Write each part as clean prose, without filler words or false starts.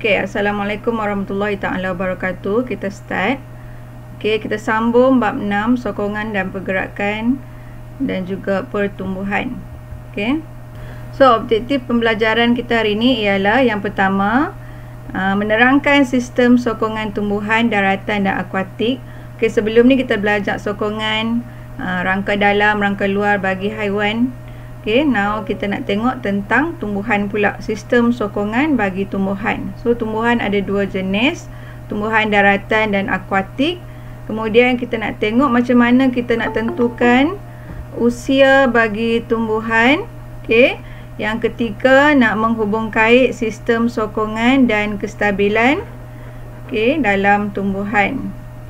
Okey, Assalamualaikum warahmatullahi taala wabarakatuh. Kita start. Okey, kita sambung bab 6, sokongan dan pergerakan dan juga pertumbuhan. Okey. So, objektif pembelajaran kita hari ini ialah yang pertama, menerangkan sistem sokongan tumbuhan, daratan dan akuatik. Okey, sebelum ni kita belajar sokongan rangka dalam, rangka luar bagi haiwan. Okay, now kita nak tengok tentang tumbuhan pula, sistem sokongan bagi tumbuhan. So, tumbuhan ada dua jenis, tumbuhan daratan dan akuatik. Kemudian kita nak tengok macam mana kita nak tentukan usia bagi tumbuhan. Okay. Yang ketiga, nak menghubungkait sistem sokongan dan kestabilan dalam tumbuhan.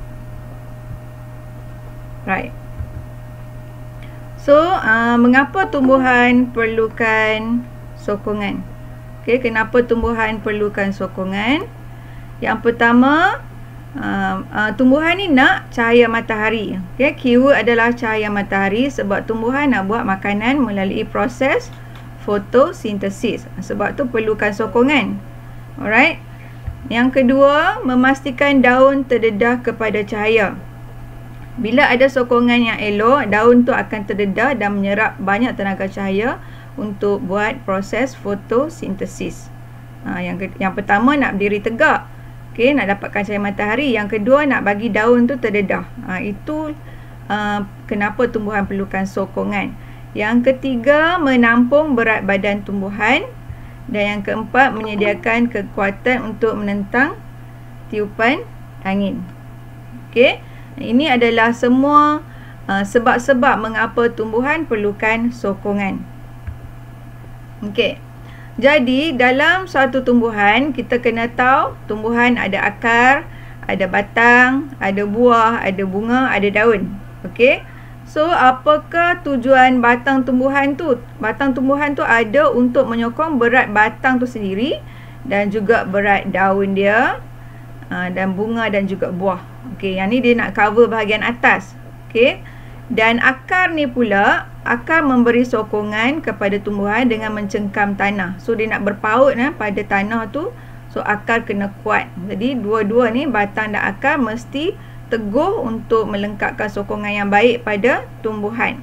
Right. So, mengapa tumbuhan perlukan sokongan? Okay, kenapa tumbuhan perlukan sokongan? Yang pertama, tumbuhan ni nak cahaya matahari. Okay, keyword adalah cahaya matahari sebab tumbuhan nak buat makanan melalui proses fotosintesis. Sebab tu perlukan sokongan. Alright. Yang kedua, memastikan daun terdedah kepada cahaya. Bila ada sokongan yang elok, daun tu akan terdedah dan menyerap banyak tenaga cahaya untuk buat proses fotosintesis. Yang pertama, nak berdiri tegak. Okay, nak dapatkan cahaya matahari. Yang kedua, nak bagi daun tu terdedah. Itu kenapa tumbuhan perlukan sokongan. Yang ketiga, menampung berat badan tumbuhan. Dan yang keempat, menyediakan kekuatan untuk menentang tiupan angin. Okay. Ini adalah semua sebab-sebab mengapa tumbuhan perlukan sokongan. Okey. Jadi, dalam suatu tumbuhan, kita kena tahu tumbuhan ada akar, ada batang, ada buah, ada bunga, ada daun. Okey. So, apakah tujuan batang tumbuhan tu? Batang tumbuhan tu ada untuk menyokong berat batang tu sendiri dan juga berat daun dia, dan bunga dan juga buah. Okey, yang ni dia nak cover bahagian atas. Okey. Dan akar ni pula, akar memberi sokongan kepada tumbuhan dengan mencengkam tanah. So, dia nak berpaut pada tanah tu. So, akar kena kuat. Jadi, dua-dua ni, batang dan akar mesti teguh untuk melengkapkan sokongan yang baik pada tumbuhan.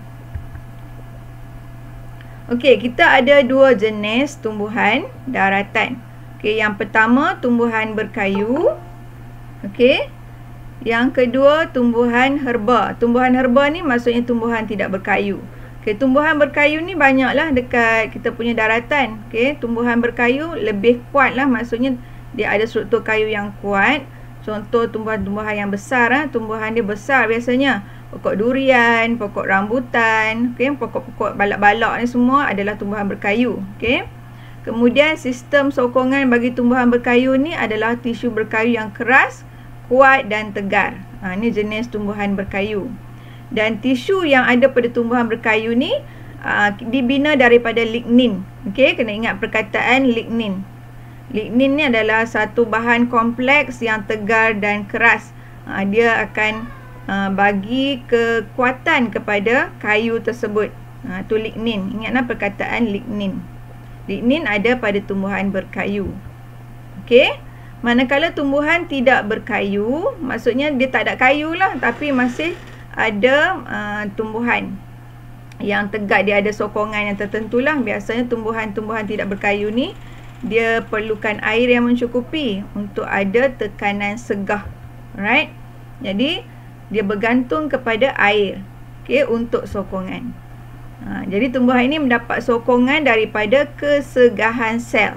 Okey, kita ada dua jenis tumbuhan daratan. Okey, yang pertama, tumbuhan berkayu. Okey. Yang kedua, tumbuhan herba. Tumbuhan herba ni maksudnya tumbuhan tidak berkayu. Okey, tumbuhan berkayu ni banyaklah dekat kita punya daratan. Okey, tumbuhan berkayu lebih kuat lah, maksudnya dia ada struktur kayu yang kuat. Contoh tumbuhan-tumbuhan yang besar, tumbuhan dia besar biasanya. Pokok durian, pokok rambutan, okey, pokok-pokok balak-balak ni semua adalah tumbuhan berkayu. Okey. Kemudian sistem sokongan bagi tumbuhan berkayu ni adalah tisu berkayu yang keras, kuat dan tegar. Ini jenis tumbuhan berkayu. Dan tisu yang ada pada tumbuhan berkayu ni dibina daripada lignin. Okey, kena ingat perkataan lignin. Lignin ni adalah satu bahan kompleks yang tegar dan keras. Dia akan bagi kekuatan kepada kayu tersebut. Itu lignin. Ingatlah perkataan lignin. Lignin ada pada tumbuhan berkayu. Okey. Manakala tumbuhan tidak berkayu, maksudnya dia tak ada kayu lah, tapi masih ada tumbuhan yang tegak, dia ada sokongan yang tertentu lah. Biasanya tumbuhan-tumbuhan tidak berkayu ni, dia perlukan air yang mencukupi untuk ada tekanan segah. Alright. Jadi, dia bergantung kepada air, okay, untuk sokongan. Jadi, tumbuhan ini mendapat sokongan daripada kesegahan sel.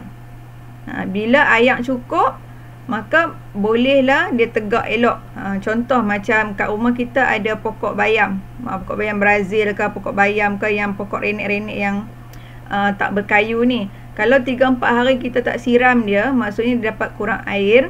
Bila air cukup, maka bolehlah dia tegak elok. Contoh macam kat rumah kita ada pokok bayam. Pokok bayam Brazil ke, pokok bayam ke, yang pokok renek-renek yang tak berkayu ni. Kalau 3-4 hari kita tak siram dia, maksudnya dia dapat kurang air.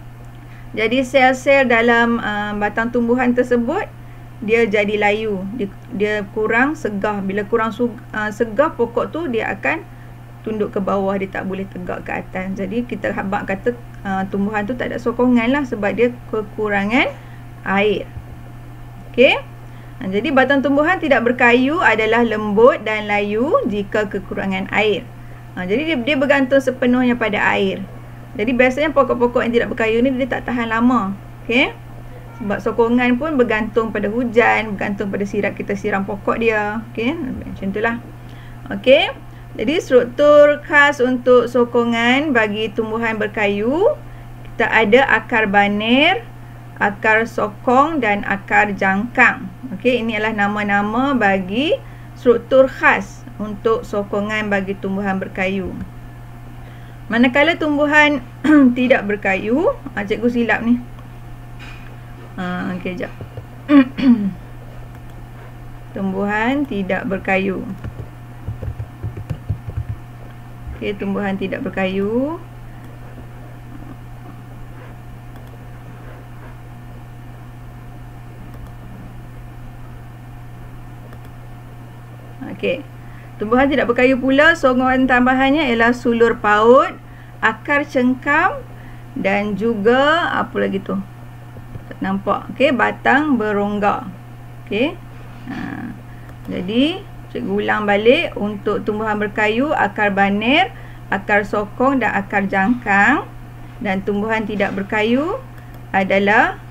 Jadi sel-sel dalam batang tumbuhan tersebut, dia jadi layu. Dia kurang segah. Bila kurang segah pokok tu, dia akan tunduk ke bawah, dia tak boleh tegak ke atas. Jadi kita habaq kata tumbuhan tu tak ada sokongan lah sebab dia kekurangan air. Okey. Jadi batang tumbuhan tidak berkayu adalah lembut dan layu jika kekurangan air. Jadi dia bergantung sepenuhnya pada air. Jadi biasanya pokok-pokok yang tidak berkayu ni dia tak tahan lama. Okey. Sebab sokongan pun bergantung pada hujan, bergantung pada kita siram pokok dia. Okey, macam itulah. Okey. Jadi struktur khas untuk sokongan bagi tumbuhan berkayu, kita ada akar baner, akar sokong dan akar jangkang. Okey, ini adalah nama-nama bagi struktur khas untuk sokongan bagi tumbuhan berkayu. Manakala tumbuhan tidak berkayu, cikgu silap ni. Okey, jap. Tumbuhan tidak berkayu. Okey, tumbuhan tidak berkayu. Okey. Tumbuhan tidak berkayu pula, sokongan tambahannya ialah sulur paut, akar cengkam dan juga apa lagi tu? Tak nampak. Okey, batang berongga. Okey. Jadi, cikgu ulang balik untuk tumbuhan berkayu, akar baner, akar sokong dan akar jangkang. Dan tumbuhan tidak berkayu adalah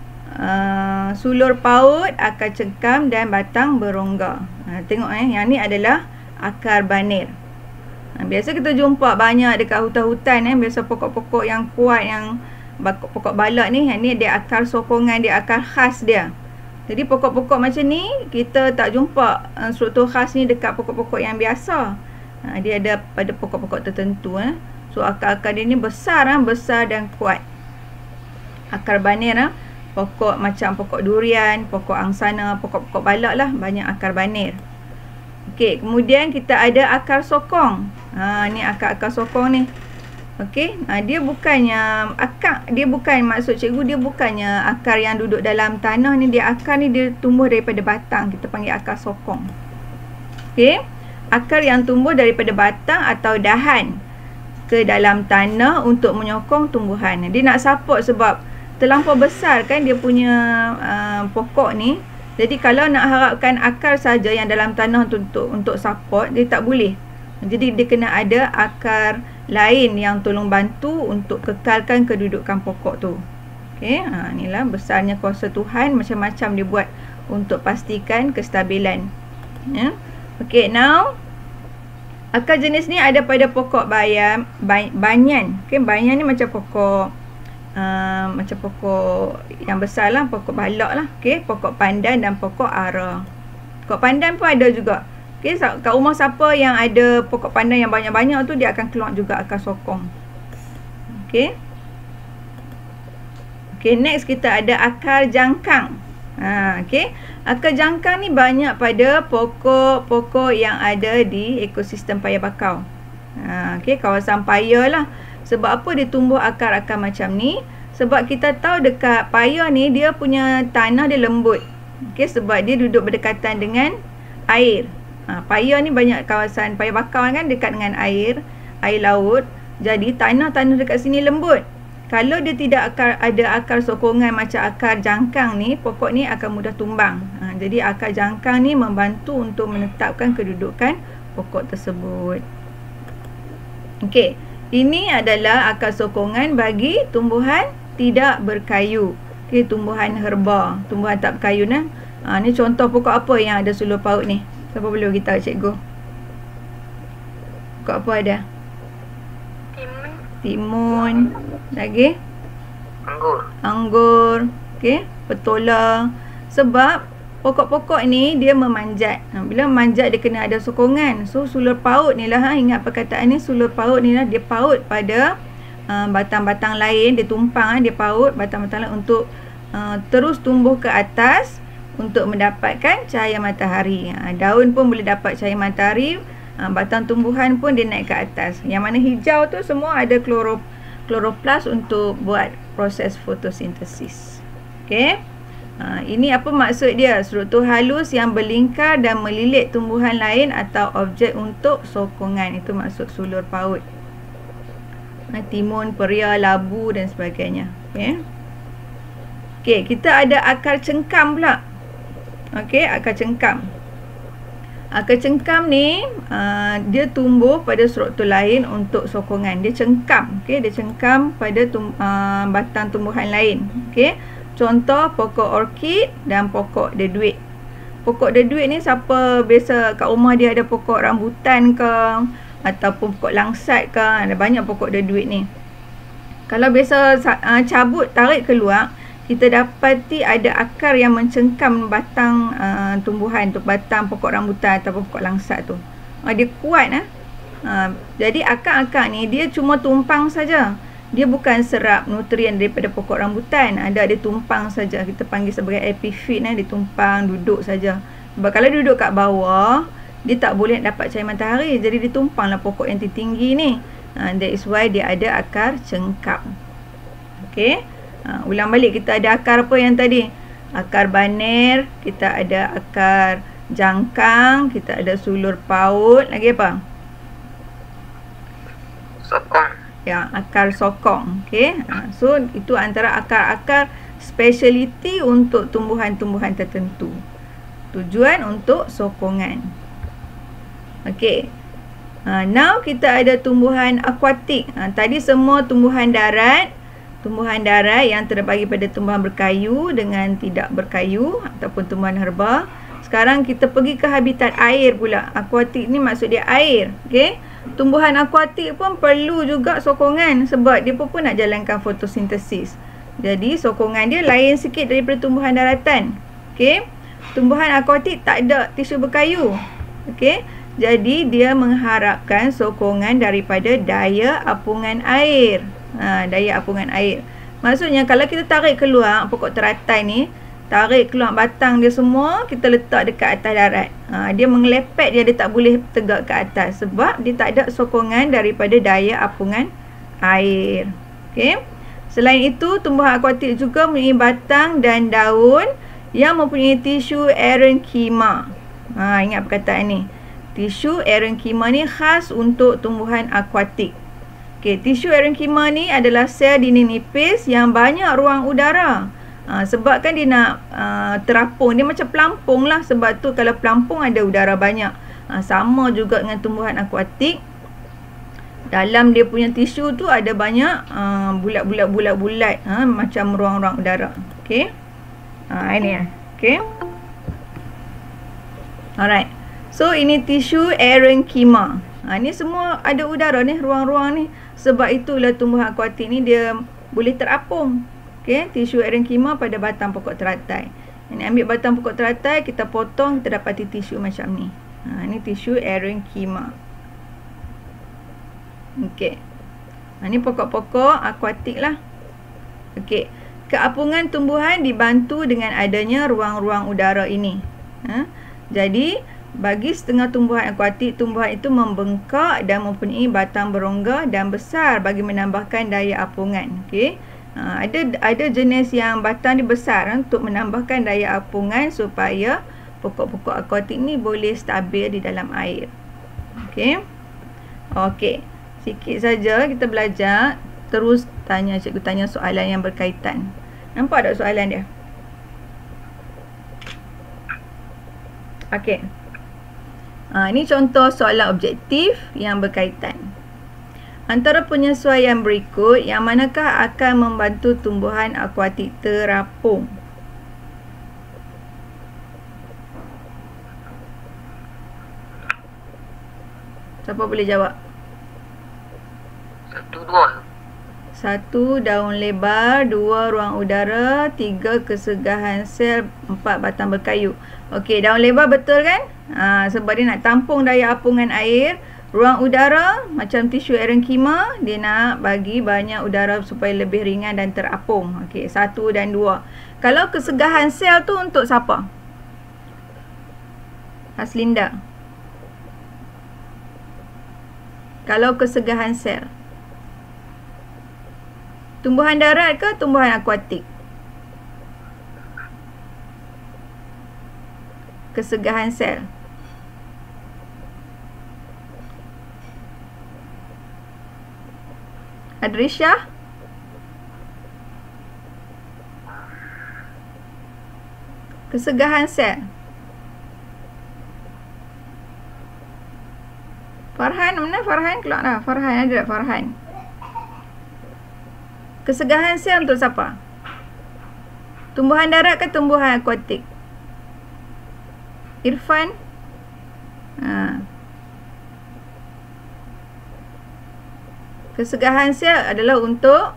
sulur paut, akar cengkam dan batang berongga. Tengok yang ni adalah akar baner. Biasa kita jumpa banyak dekat hutan-hutan biasa pokok-pokok yang kuat, yang pokok balak ni, yang ni dia akar sokongan dia, akar khas dia. Jadi pokok-pokok macam ni kita tak jumpa struktur khas ni dekat pokok-pokok yang biasa. Dia ada pada pokok-pokok tertentu. So akar-akar dia ni besar, besar dan kuat. Akar baner pokok macam pokok durian, pokok angsana, pokok-pokok balak lah, banyak akar baner. Okey, kemudian kita ada akar sokong. Ni akar-akar sokong ni. Okey, dia bukannya dia bukan, maksud cikgu dia bukannya akar yang duduk dalam tanah ni, dia akar ni dia tumbuh daripada batang, kita panggil akar sokong. Okey, akar yang tumbuh daripada batang atau dahan ke dalam tanah untuk menyokong tumbuhan. Dia nak support sebab terlampau besar kan dia punya pokok ni. Jadi kalau nak harapkan akar saja yang dalam tanah untuk support, dia tak boleh. Jadi dia kena ada akar lain yang tolong bantu untuk kekalkan kedudukan pokok tu. Okey, inilah besarnya kuasa Tuhan, macam-macam dia buat untuk pastikan kestabilan. Ya. Okey, now akar jenis ni ada pada pokok banyan. Okey, banyan ni macam pokok yang besar lah, pokok balak lah. Okey, pokok pandan dan pokok ara. Pokok pandan pun ada juga. Okey, kat rumah siapa yang ada pokok pandan yang banyak-banyak tu, dia akan keluar juga akar sokong. Okey. Okey, next kita ada akar jangkang. Okey, akar jangkang ni banyak pada pokok-pokok yang ada di ekosistem paya bakau. Okey, kawasan paya lah. Sebab apa dia tumbuh akar-akar macam ni? Sebab kita tahu dekat paya ni dia punya tanah dia lembut. Okey, sebab dia duduk berdekatan dengan air. Paya ni banyak kawasan paya bakau kan dekat dengan air laut. Jadi tanah-tanah dekat sini lembut. Kalau dia tidak ada akar sokongan macam akar jangkang ni, pokok ni akan mudah tumbang. Jadi akar jangkang ni membantu untuk menetapkan kedudukan pokok tersebut. Okey. Ini adalah akar sokongan bagi tumbuhan tidak berkayu. Okey, tumbuhan herba, tumbuhan tak berkayu ni. Ni contoh pokok apa yang ada sulur paut ni? Siapa boleh beritahu cikgu? Pokok apa ada? Timun. Lagi? Anggur. Okey, petola. Sebab pokok-pokok ni dia memanjat. Bila memanjat dia kena ada sokongan. So sulur paut ni lah, ingat perkataan ni, sulur paut ni lah, dia paut pada batang-batang lain, dia tumpang, dia paut batang-batang lain untuk terus tumbuh ke atas untuk mendapatkan cahaya matahari. Daun pun boleh dapat cahaya matahari, batang tumbuhan pun dia naik ke atas. Yang mana hijau tu semua ada kloroplas untuk buat proses fotosintesis. Okey. Ini apa maksud dia? Struktur halus yang berlingkar dan melilit tumbuhan lain atau objek untuk sokongan. Itu maksud sulur paut. Timun, peria, labu dan sebagainya. Okey, kita ada akar cengkam pula. Okey, akar cengkam. Kecengkam ni dia tumbuh pada struktur lain untuk sokongan. Dia cengkam, okey, dia cengkam pada batang tumbuhan lain. Okey. Contoh pokok orkid dan pokok deduit. Pokok deduit ni siapa biasa kat rumah dia ada pokok rambutan ke ataupun pokok langsat ke, ada banyak pokok deduit ni. Kalau biasa cabut tarik keluar, kita dapati ada akar yang mencengkam batang tumbuhan tu, batang pokok rambutan atau pokok langsat tu. Dia kuat. Jadi akar-akar ni dia cuma tumpang saja. Dia bukan serap nutrien daripada pokok rambutan. Dia tumpang saja. Kita panggil sebagai epifit. Dia tumpang, duduk saja. Sebab kalau duduk kat bawah, dia tak boleh dapat cahaya matahari. Jadi dia tumpanglah pokok yang tinggi ni. That is why dia ada akar cengkam. Okey. Ulang balik, kita ada akar apa yang tadi? Akar baner, kita ada akar jangkang, kita ada sulur paut, lagi apa? Sokong. Ya, akar sokong. Okey. So itu antara akar-akar speciality untuk tumbuhan-tumbuhan tertentu. Tujuan untuk sokongan. Okey. Now kita ada tumbuhan akuatik. Tadi semua tumbuhan darat. Tumbuhan darat yang terbagi pada tumbuhan berkayu dengan tidak berkayu ataupun tumbuhan herba. Sekarang kita pergi ke habitat air pula. Akuatik ni maksud dia air. Okey. Tumbuhan akuatik pun perlu juga sokongan sebab dia pun nak jalankan fotosintesis. Jadi sokongan dia lain sikit daripada tumbuhan daratan. Okey. Tumbuhan akuatik tak ada tisu berkayu. Okey. Jadi dia mengharapkan sokongan daripada daya apungan air. Daya apungan air. Maksudnya kalau kita tarik keluar pokok teratai ni, tarik keluar batang dia semua, kita letak dekat atas darat. Dia mengelepet, dia tak boleh tegak ke atas sebab dia tak ada sokongan daripada daya apungan air. Okey. Selain itu, tumbuhan akuatik juga mempunyai batang dan daun yang mempunyai tisu erenkima. Ingat perkataan ni. Tisu erenkima ni khas untuk tumbuhan akuatik. Okey, tisu erenkima ni adalah sel dinding nipis yang banyak ruang udara. Sebab kan dia nak terapung, dia macam pelampung lah. Sebab tu kalau pelampung ada udara banyak. Sama juga dengan tumbuhan akuatik. Dalam dia punya tisu tu ada banyak bulat-bulat macam ruang-ruang udara. Okey. Ini ya. Okey. Alright. So ini tisu erenkima. Ni semua ada udara ni, ruang-ruang ni. Sebab itulah tumbuhan akuatik ni dia boleh terapung. Okey, tisu erenkima pada batang pokok teratai. Ini ambil batang pokok teratai, kita potong, kita dapati tisu macam ni. Ini tisu erenkima. Okey. Ini pokok-pokok akuatik lah. Okey. Keapungan tumbuhan dibantu dengan adanya ruang-ruang udara ini. Jadi bagi setengah tumbuhan akuatik, tumbuhan itu membengkak dan mempunyai batang berongga dan besar bagi menambahkan daya apungan. Okey. Ada jenis yang batang dia besar untuk menambahkan daya apungan supaya pokok-pokok akuatik ni boleh stabil di dalam air. Okey. Okey. Sikit saja kita belajar, terus cikgu tanya soalan yang berkaitan. Nampak tak soalan dia? Okey. Ini contoh soalan objektif yang berkaitan. Antara penyesuaian berikut, yang manakah akan membantu tumbuhan akuatik terapung? Siapa boleh jawab? 1 daun. 1 daun lebar, 2 ruang udara, 3 kesegahan sel, 4 batang berkayu. Okey, daun lebar betul kan? Sebab dia nak tampung daya apungan air. Ruang udara macam tisu erenkima, dia nak bagi banyak udara supaya lebih ringan dan terapung. Okey, 1 dan 2. Kalau kesegahan sel tu untuk siapa? Haslinda. Kalau kesegahan sel, tumbuhan darat ke tumbuhan akuatik? Kesegahan sel. Adrisha? Kesegahan sel. Farhan, mana Farhan? Keluar dah. Farhan, ada tak Farhan? Kesegahan sel untuk siapa? Tumbuhan darat ke tumbuhan akuatik? Irfan? Kesegahan sel adalah untuk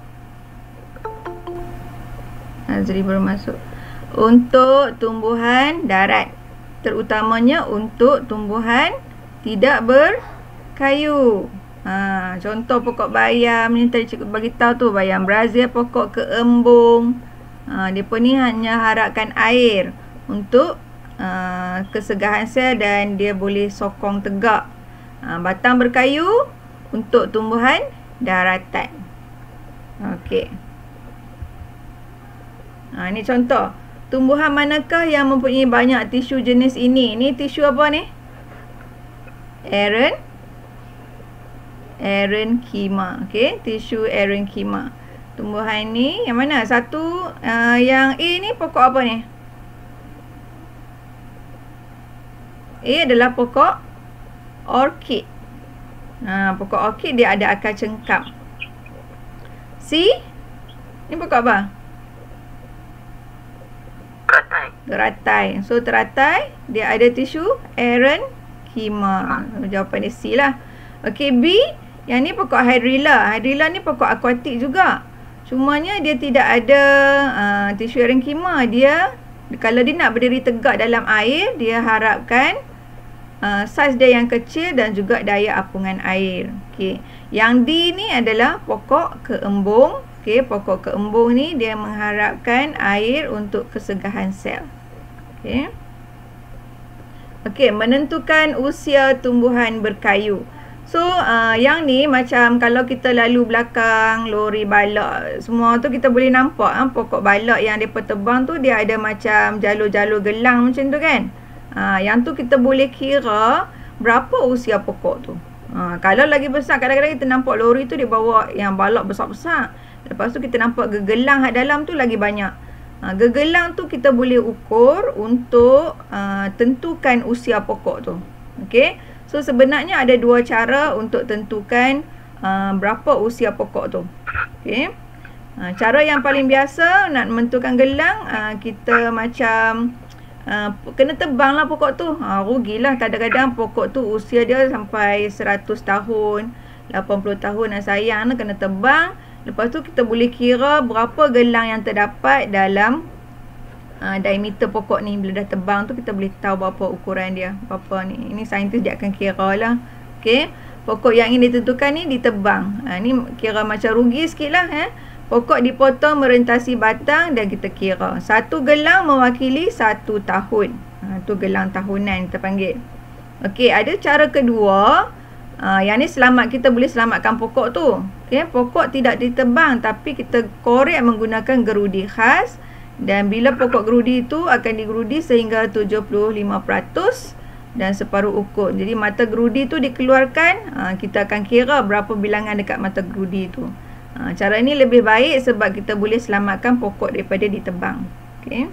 Azri baru masuk. Untuk tumbuhan darat. Terutamanya untuk tumbuhan tidak berkayu. Contoh pokok bayam ni tadi cikgu bagi tahu tu, bayam Brazil, pokok keembung. Depa ni hanya harapkan air untuk kesegahan sel dan dia boleh sokong tegak. Batang berkayu untuk tumbuhan daratan. Okey. Ni contoh. Tumbuhan manakah yang mempunyai banyak tisu jenis ini? Ni tisu apa ni? Erenkima. Okey, tisu erenkima. Tumbuhan ni yang mana? Satu yang A ni pokok apa ni? A adalah pokok orkid. Pokok orkid dia ada akar cengkap. C ni pokok apa? Teratai. So teratai dia ada tisu erenkima. Jawapan dia C lah. Okey, B yang ni pokok hydrilla. Hydrilla ni pokok akuatik juga. Cumanya dia tidak ada tisu erenkima. Dia kalau dia nak berdiri tegak dalam air, dia harapkan saiz dia yang kecil dan juga daya apungan air. Okey. Yang D ni adalah pokok keembung. Okey, pokok keembung ni dia mengharapkan air untuk kesegahan sel. Okey. Okey, menentukan usia tumbuhan berkayu. So, yang ni macam kalau kita lalu belakang lori balak, semua tu kita boleh nampak pokok balak yang depa tebang tu dia ada macam jalur-jalur gelang macam tu kan. Yang tu kita boleh kira berapa usia pokok tu. Kalau lagi besar, kadang-kadang kita nampak lori tu dia bawa yang balak besar-besar. Lepas tu kita nampak gegelang kat dalam tu lagi banyak. Gegelang tu kita boleh ukur untuk tentukan usia pokok tu. Okey. So sebenarnya ada dua cara untuk tentukan berapa usia pokok tu. Okey. Cara yang paling biasa nak menentukan gelang, kita macam kena tebang lah pokok tu. Rugilah kadang-kadang pokok tu usia dia sampai 100 tahun, 80 tahun. Sayang lah kena tebang. Lepas tu kita boleh kira berapa gelang yang terdapat dalam diameter pokok ni. Bila dah tebang tu kita boleh tahu berapa ukuran dia, berapa ni. Ini saintis dia akan kira lah. Okey. Pokok yang ingin ditentukan ni ditebang. Ni kira macam rugi sikit lah. Pokok dipotong merentasi batang dan kita kira. Satu gelang mewakili 1 tahun. Tu gelang tahunan kita panggil. Okey, ada cara kedua. Yang ni kita boleh selamatkan pokok tu. Okay, pokok tidak ditebang tapi kita korek menggunakan gerudi khas. Dan bila pokok gerudi itu akan digerudi sehingga 75% dan separuh ukur. Jadi mata gerudi tu dikeluarkan, kita akan kira berapa bilangan dekat mata gerudi tu. Cara ini lebih baik sebab kita boleh selamatkan pokok daripada ditebang. Okey.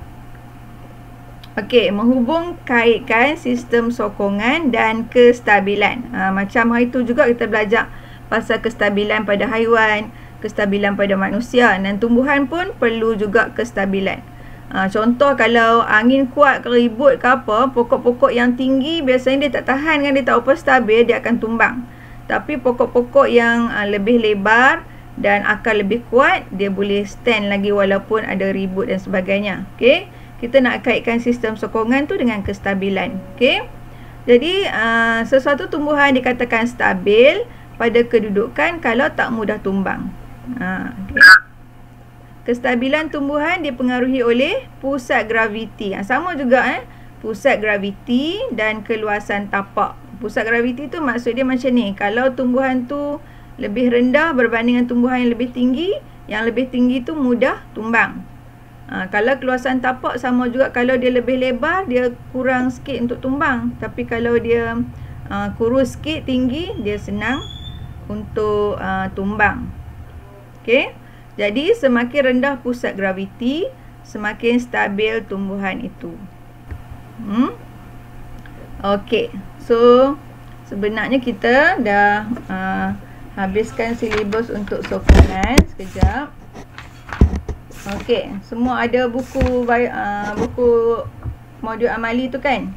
Okey, menghubung kaitkan sistem sokongan dan kestabilan. Macam hari tu juga kita belajar pasal kestabilan pada haiwan, kestabilan pada manusia, dan tumbuhan pun perlu juga kestabilan. Contoh kalau angin kuat ke ribut ke apa, pokok-pokok yang tinggi biasanya dia tak tahan kan, dia tak apa stabil, dia akan tumbang. Tapi pokok-pokok yang lebih lebar dan akar lebih kuat, dia boleh stand lagi walaupun ada ribut dan sebagainya. Okey, kita nak kaitkan sistem sokongan tu dengan kestabilan. Okey, jadi sesuatu tumbuhan dikatakan stabil pada kedudukan kalau tak mudah tumbang. Okay. Kestabilan tumbuhan dipengaruhi oleh pusat graviti. Sama juga pusat graviti dan keluasan tapak. Pusat graviti tu maksud dia macam ni. Kalau tumbuhan tu lebih rendah berbanding dengan tumbuhan yang lebih tinggi, yang lebih tinggi tu mudah tumbang. Kalau keluasan tapak sama juga, kalau dia lebih lebar dia kurang sikit untuk tumbang. Tapi kalau dia kurus sikit tinggi, dia senang untuk tumbang. Okey. Jadi semakin rendah pusat graviti, semakin stabil tumbuhan itu. Okey. So sebenarnya kita dah habiskan silibus untuk sokongan. Sekejap. Okey, semua ada buku buku modul amali tu kan?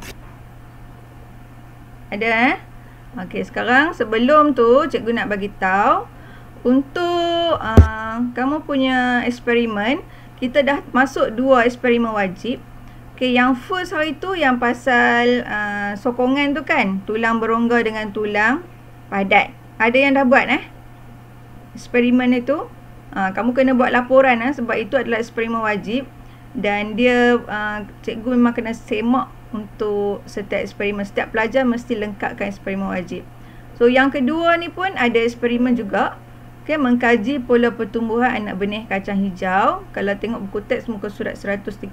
Ada Okey, sekarang sebelum tu cikgu nak bagi tahu untuk kamu punya eksperimen, kita dah masuk 2 eksperimen wajib. Okey, yang first hari tu yang pasal sokongan tu kan, tulang berongga dengan tulang padat. Ada yang dah buat eksperimen itu. Kamu kena buat laporan sebab itu adalah eksperimen wajib dan dia cikgu memang kena semak untuk setiap eksperimen. Setiap pelajar mesti lengkapkan eksperimen wajib. So yang kedua ni pun ada eksperimen juga. Okay, mengkaji pola pertumbuhan anak benih kacang hijau. Kalau tengok buku teks muka surat 137.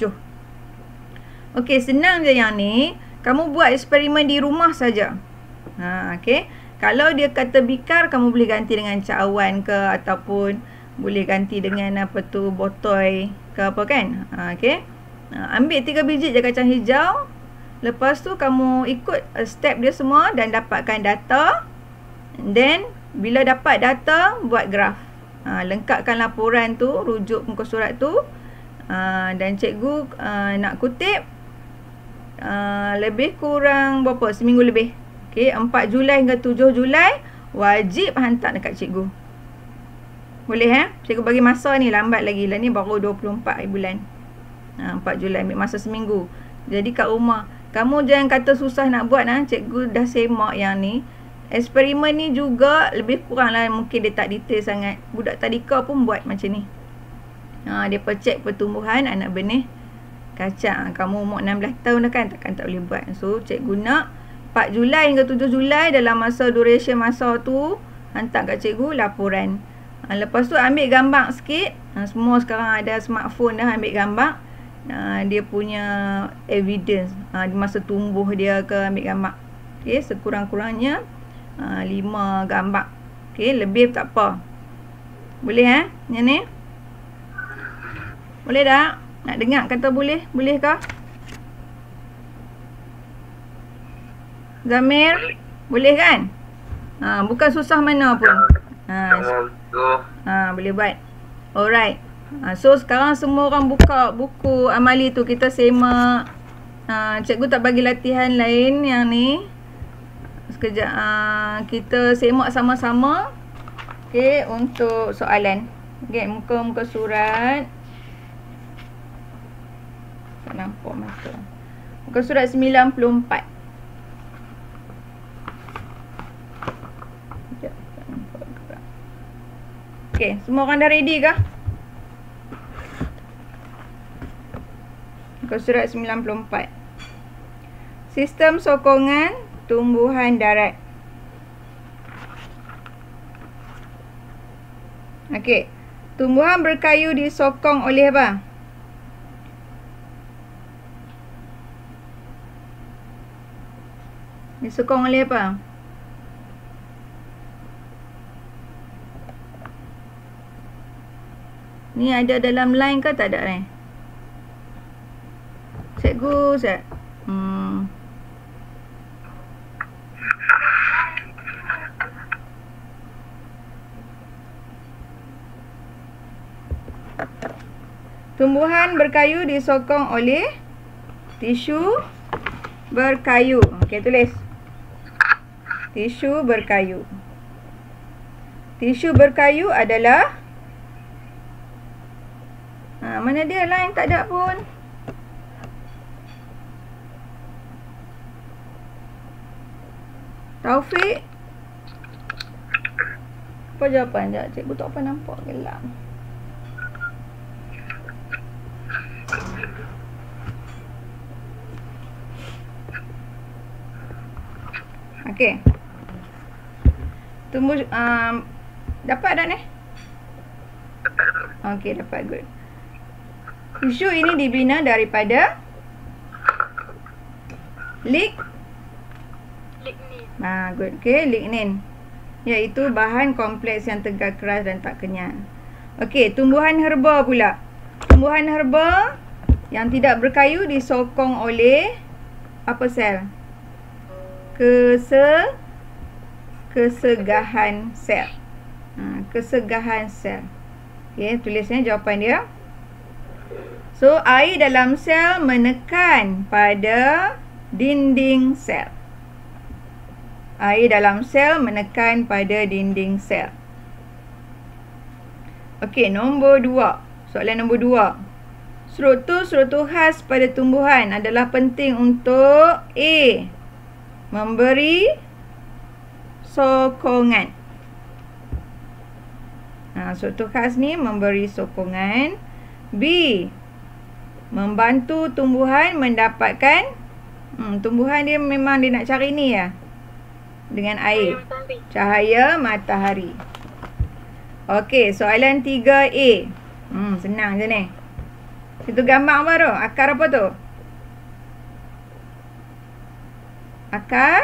Okey, senang je yang ni. Kamu buat eksperimen di rumah saja. Okey. Kalau dia kata bikar, kamu boleh ganti dengan cawan ke, ataupun boleh ganti dengan botoy ke apa kan. Okey. Ambil 3 biji je kacang hijau. Lepas tu kamu ikut step dia semua dan dapatkan data. And then bila dapat data, buat graf. Lengkapkan laporan tu, rujuk muka surat tu. Dan cikgu nak kutip lebih kurang berapa? Seminggu lebih. Okey, 4 Julai hingga 7 Julai wajib hantar dekat cikgu. Boleh Cikgu bagi masa ni lambat lagi lah, ni baru 24 bulan. 4 Julai ambil masa seminggu. Jadi kat rumah kamu jangan kata susah nak buat cikgu dah semak yang ni. Eksperimen ni juga lebih kurang lah, mungkin dia tak detail sangat. Budak tadika pun buat macam ni. Dia cek pertumbuhan anak benih kacang. Kamu umur 16 tahun dah kan, takkan tak boleh buat. So cikgu nak 4 Julai hingga 7 Julai dalam masa duration masa tu hantar kat cikgu laporan. Lepas tu ambil gambar sikit. Semua sekarang ada smartphone dah, ambil gambar. Dia punya evidence di masa tumbuh dia ke, ambil gambar. Okey, sekurang-kurangnya 5 gambar. Okey, lebih tak apa. Boleh yang ni? Boleh tak? Nak dengar kata boleh? Boleh ke? Zamir? Boleh kan? Bukan susah mana pun. Boleh buat. Alright. So sekarang semua orang buka buku amali tu, kita semak. Cikgu tak bagi latihan lain yang ni. Sekejap. Kita semak sama-sama. Okey, untuk soalan. Okey, muka surat. Tak nampak masa. Muka surat 94. Okey, semua orang dah ready ke? Muka surat 94. Sistem sokongan tumbuhan darat. Okey. Tumbuhan berkayu disokong oleh apa? Disokong oleh apa? Ni ada dalam line ke tak ada ni? Cikgu, tumbuhan berkayu disokong oleh tisu berkayu. Okey, tulis. Tisu berkayu. Tisu berkayu adalah mana dia line tak ada pun. Taufik. Apa jawapan dia? Cikgu tak apa nampak, gelap. Okey. Tumbuh dapat dah ni? Okey, dapat, good. Tisu ini dibina daripada lignin. Good. Okey, lignin. Iaitu bahan kompleks yang tegar, keras dan tak kenyal. Okey, tumbuhan herba pula. Tumbuhan herba yang tidak berkayu disokong oleh apa sel? kesegahan sel. Kesegahan sel. Okey, tulisnya jawapan dia. So, air dalam sel menekan pada dinding sel. Air dalam sel menekan pada dinding sel. Okey, nombor 2. Soalan nombor 2. Struktur-struktur khas pada tumbuhan adalah penting untuk A. Memberi sokongan. Struktur khas ni memberi sokongan. B. Membantu tumbuhan mendapatkan tumbuhan dia memang dia nak cari ni ya. Dengan air. Cahaya matahari. Okey, soalan 3A. Senang je ni. Itu gambar apa tu? Akar apa tu? Akar?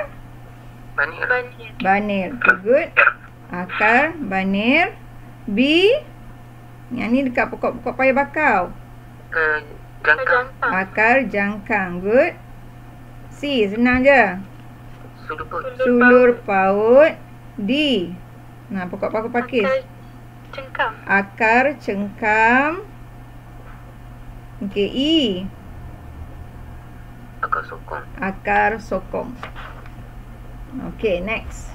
Banir. Good. Akar banir. B. Yang ni dekat pokok-pokok paya bakau. Jangkang. Akar jangkang. Good. C. Senang je. Sulur paut. D. Pokok paku pakis. cengkam. Akar cengkam. Okey, E. Akar sokong. Okey, next.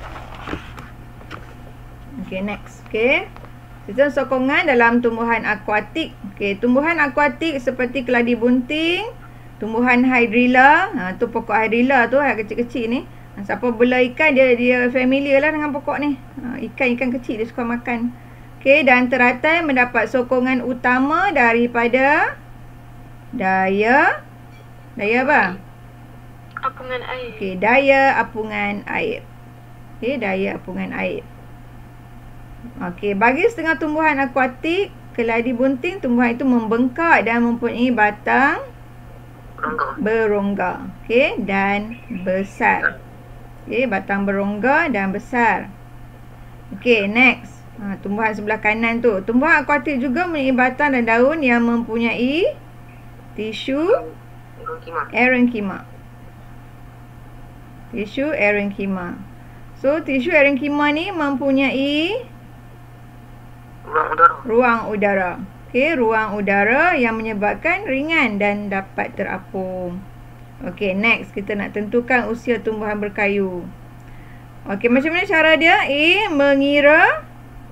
Okey. Sistem sokongan dalam tumbuhan akuatik. Okey, tumbuhan akuatik seperti keladi bunting, tumbuhan hydrilla. Tu pokok hydrilla tu kecil-kecil ni. Siapa bela ikan dia familiar lah dengan pokok ni. Ikan-ikan kecil dia suka makan. Okey, dan teratai mendapat sokongan utama daripada daya apa? Apungan air. Okey, daya apungan air. Okey, daya apungan air. Okey, bagi setengah tumbuhan akuatik, keladi bunting, tumbuhan itu membengkak dan mempunyai batang berongga. Okey, dan besar. Okey, batang berongga dan besar. Okey, next. Tumbuhan sebelah kanan tu. Tumbuhan akuatik juga mempunyai batang dan daun yang mempunyai tisu erenkima. Tisu erenkima. So, tisu erenkima ni mempunyai ruang udara. Okey, ruang udara yang menyebabkan ringan dan dapat terapung. Okey, next kita nak tentukan usia tumbuhan berkayu. Okey, macam mana cara dia? A. Mengira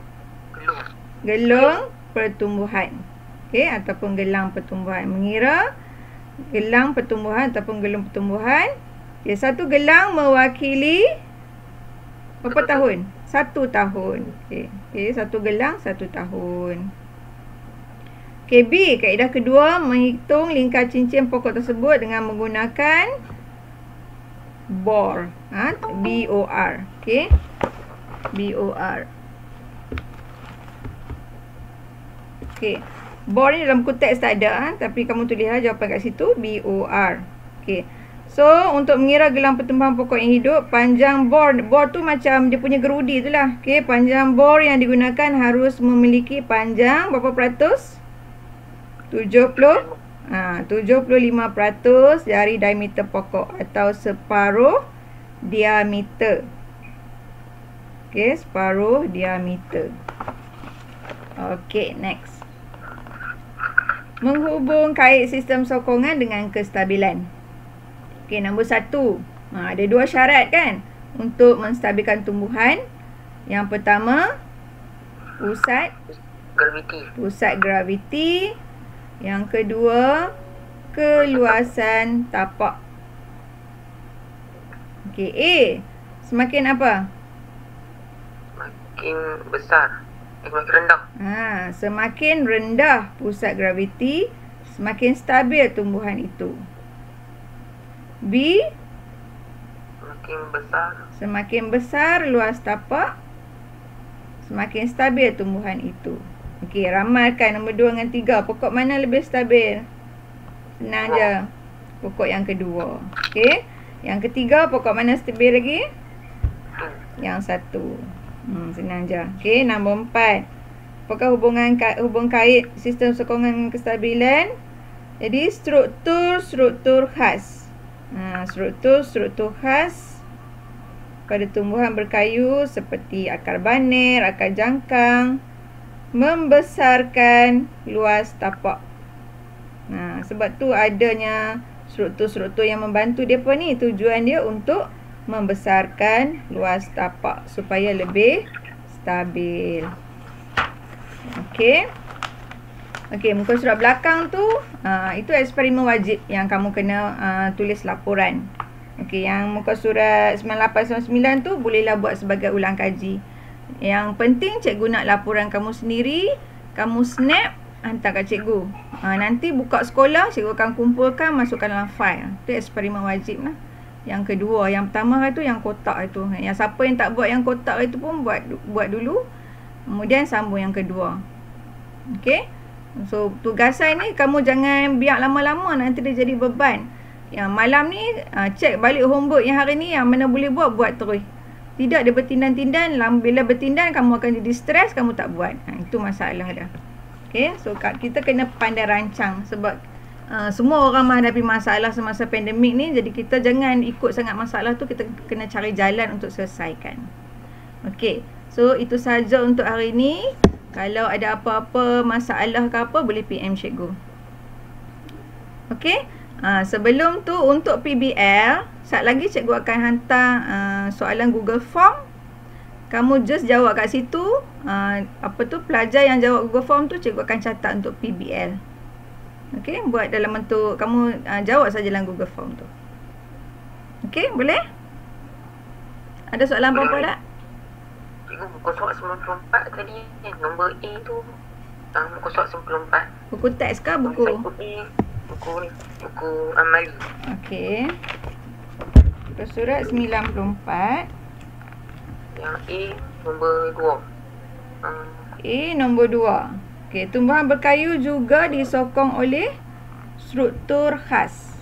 gelung pertumbuhan. Okey, ataupun gelang pertumbuhan. Mengira gelang pertumbuhan ataupun gelung pertumbuhan. Okay, satu gelang mewakili berapa tahun? 1 tahun. Okey, satu gelang 1 tahun. Okey, B. Kaedah kedua, menghitung lingkar cincin pokok tersebut dengan menggunakan bor. B-O-R. Okey. B-O-R. Okey. Bor ni dalam buku teks tak ada, tapi kamu tulislah jawapan kat situ. B-O-R. Okey. So, untuk mengira gelang pertumbuhan pokok yang hidup, panjang bor tu macam dia punya gerudi tu lah. Okey, panjang bor yang digunakan harus memiliki panjang berapa peratus? 75% dari diameter pokok atau separuh diameter. Okey, separuh diameter. Okey, next. Menghubung kait sistem sokongan dengan kestabilan. Okey, nombor 1. Ada 2 syarat kan untuk menstabilkan tumbuhan. Yang pertama, pusat graviti. Yang kedua, keluasan tapak. Okey, A. Semakin apa? Semakin besar. Semakin rendah. Semakin rendah pusat graviti, semakin stabil tumbuhan itu. B. Semakin besar luas tapak, semakin stabil tumbuhan itu. Okey, ramalkan nombor 2 dengan 3. Pokok mana lebih stabil? Senang je. Pokok yang kedua. Okey. Yang ketiga, pokok mana stabil lagi? Yang 1. Senang je. Okey, nombor 4. Apakah hubung kait sistem sokongan kestabilan? Jadi, struktur khas. Struktur khas pada tumbuhan berkayu seperti akar baner, akar jangkang membesarkan luas tapak. Nah, sebab tu adanya struktur-struktur yang membantu depa ni, tujuan dia untuk membesarkan luas tapak supaya lebih stabil. Okey. Okey, muka surat belakang tu itu eksperimen wajib yang kamu kena tulis laporan. Okey, yang muka surat 9899 tu bolehlah buat sebagai ulang kaji. Yang penting cikgu nak laporan kamu sendiri, kamu snap, hantar kat cikgu. Nanti buka sekolah, cikgu akan kumpulkan, masukkan dalam file. Itu eksperimen wajib lah. Yang kedua, yang pertama tu yang kotak itu. Yang siapa yang tak buat yang kotak itu pun buat dulu. Kemudian sambung yang kedua. Okey. So tugasan ni kamu jangan biar lama-lama, nanti dia jadi beban. Yang malam ni cek balik homework yang hari ni yang mana boleh buat terus. Tidak dia bertindan-tindan, bila bertindan kamu akan jadi stres, kamu tak buat. Itu masalah dah. Okey, so kita kena pandai rancang sebab semua orang menghadapi masalah semasa pandemik ni, jadi kita jangan ikut sangat masalah tu, kita kena cari jalan untuk selesaikan. Okey, so itu saja untuk hari ni. Kalau ada apa-apa masalah ke apa, boleh PM cikgu. Okey, sebelum tu untuk PBL, sekejap lagi cikgu akan hantar soalan Google Form. Kamu just jawab kat situ. Pelajar yang jawab Google Form tu cikgu akan catat untuk PBL. Okey, buat dalam bentuk kamu jawab saja dalam Google Form tu. Okey, boleh? Ada soalan apa-apa tak? Cikgu, muka surat 94 tadi, nombor A tu. Muka surat 94. Buku teks ke buku? Buku amali. Okey. Muka surat 94. Yang A nombor 2. A nombor 2. Okey, tumbuhan berkayu juga disokong oleh struktur khas.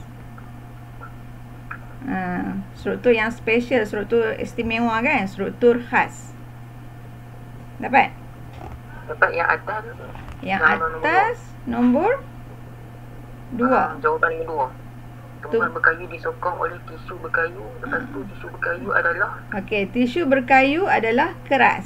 Struktur yang special, struktur istimewa kan, struktur khas. Dapat? Dapat yang atas. Yang atas nombor 2. Jawapan nombor 2. Tumbuhan berkayu disokong oleh tisu berkayu. Lepas tu tisu berkayu adalah? Okey, tisu berkayu adalah keras.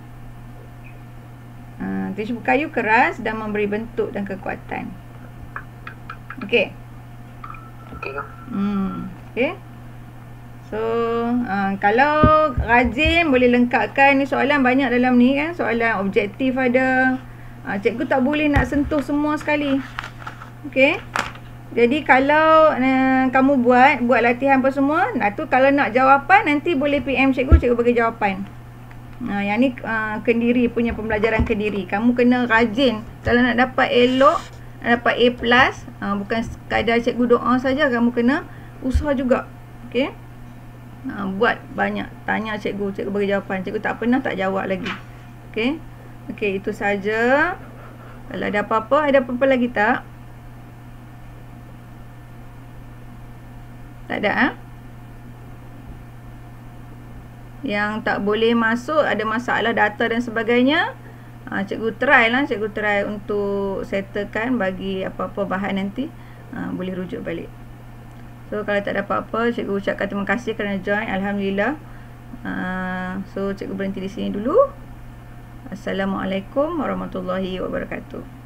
Tisu berkayu keras dan memberi bentuk dan kekuatan. Okey. Okey. Okey. So, kalau rajin boleh lengkapkan. Ni soalan banyak dalam ni kan. Soalan objektif ada. Cikgu tak boleh nak sentuh semua sekali. Okey. Jadi kalau kamu buat latihan apa semua, tu kalau nak jawapan nanti boleh PM cikgu, cikgu bagi jawapan. Yang ni Kendiri punya pembelajaran Kendiri. Kamu kena rajin. Kalau nak dapat elok, nak dapat A+, bukan sekadar cikgu doa saja, kamu kena usaha juga. Okey. Buat banyak, tanya cikgu, cikgu bagi jawapan. Cikgu tak pernah tak jawab lagi. Okey. Okey, itu saja. Kalau ada apa-apa, ada apa-apa lagi tak? Tak ada, Yang tak boleh masuk, ada masalah data dan sebagainya, cikgu try untuk settlekan, bagi apa-apa bahan nanti boleh rujuk balik. So kalau tak ada apa-apa, cikgu ucapkan terima kasih kerana join. Alhamdulillah. So cikgu berhenti di sini dulu. Assalamualaikum warahmatullahi wabarakatuh.